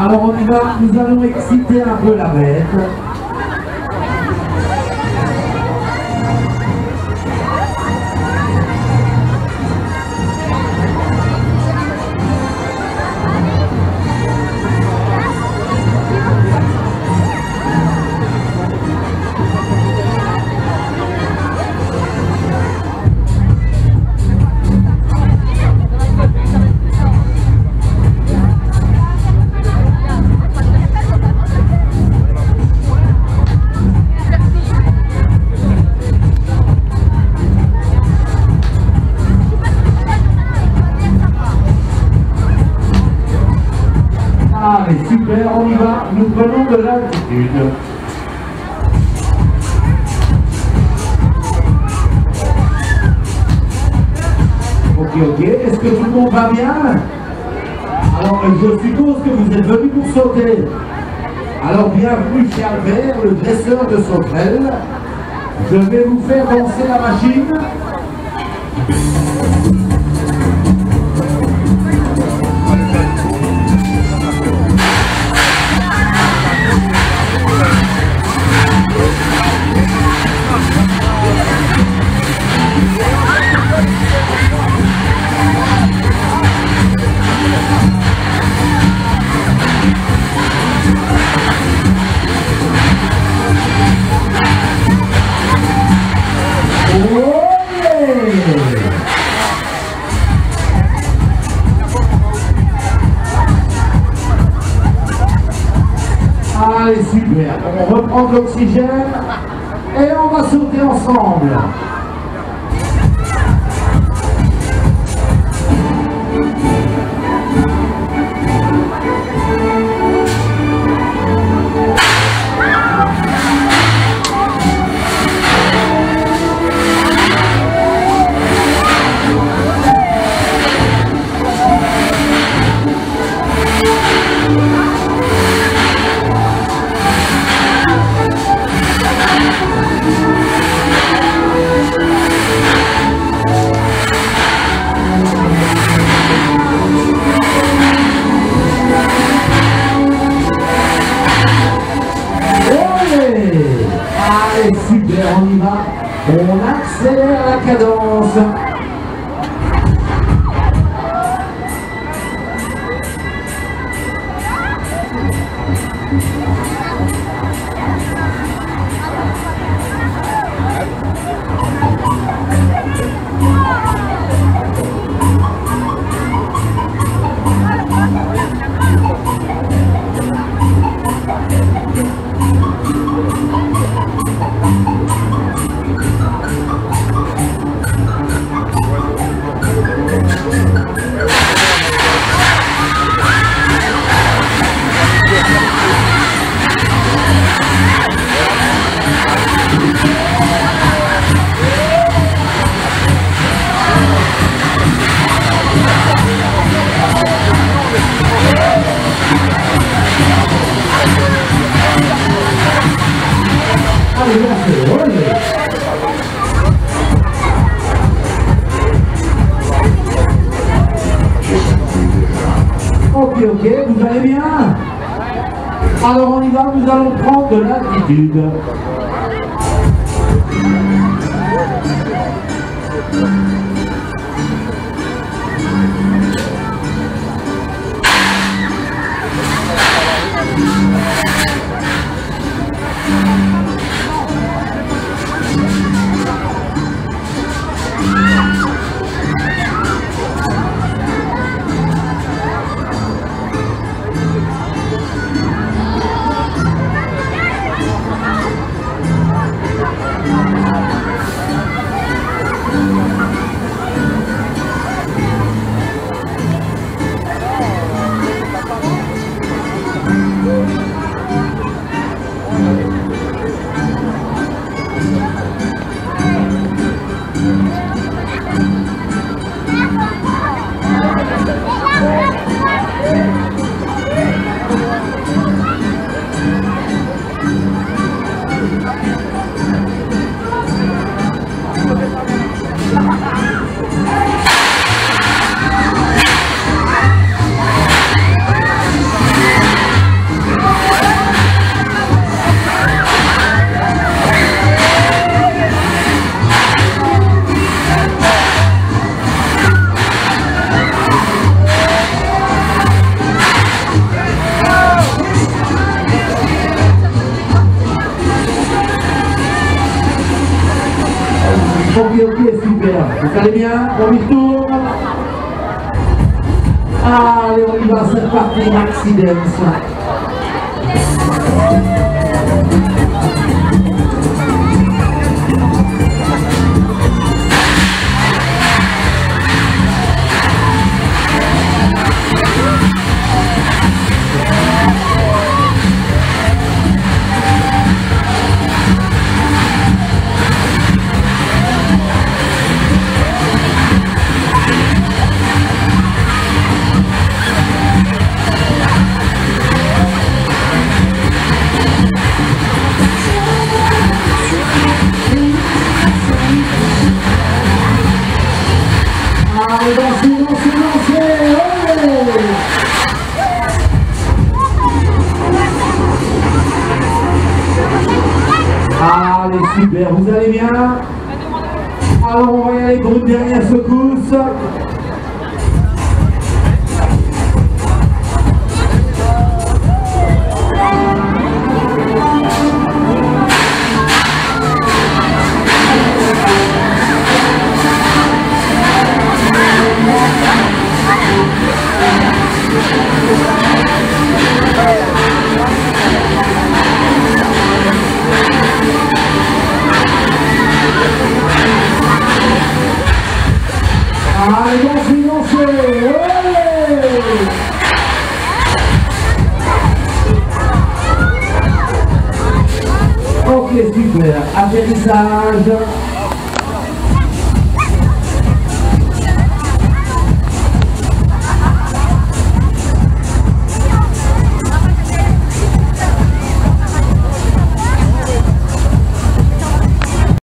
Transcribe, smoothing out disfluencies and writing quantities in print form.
Alors on y va, nous allons exciter un peu la bête. Allez, super, on y va, nous prenons de l'altitude. Ok, est-ce que tout le monde va bien? Alors, je suppose que vous êtes venus pour sauter. Alors, bienvenue chez Albert, le dresseur de sauterelles. Je vais vous faire danser la machine. Allez, super, on reprend de l'oxygène et on va sauter ensemble. Allez, super, on y va. On accélère la cadence. Ok, vous allez bien? Alors on y va, nous allons prendre de l'altitude. Ok, super. Vous allez bien? On y retourne. Allez, on y va, c'est parti, Maxi Dance. Allez, dansez, allez! Allez, super, vous allez bien? Alors, on va y aller pour une dernière secousse. Allez, dansez, ouais. Ok, super. Atterrissage.